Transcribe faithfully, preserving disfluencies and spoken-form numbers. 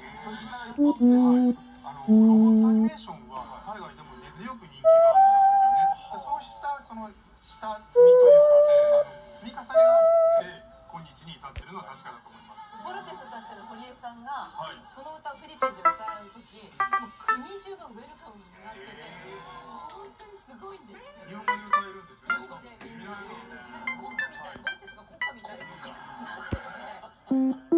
そして一方で、はい、あのロボットアニメーションは海外でも根強く人気があったんですよね。そうしたその下積みというか、あの積み重ねがあって今日に至ってるのは確かだと思います。 フォルテス歌ってる堀江さんが、 はい、 その歌をフィリピンで歌う時、もう国中がウェルカムになってて、本当にすごいんですよ。 日本語で歌えるんですよね。しかも皆さん国歌みたいな、フォルテスが国歌みたいな。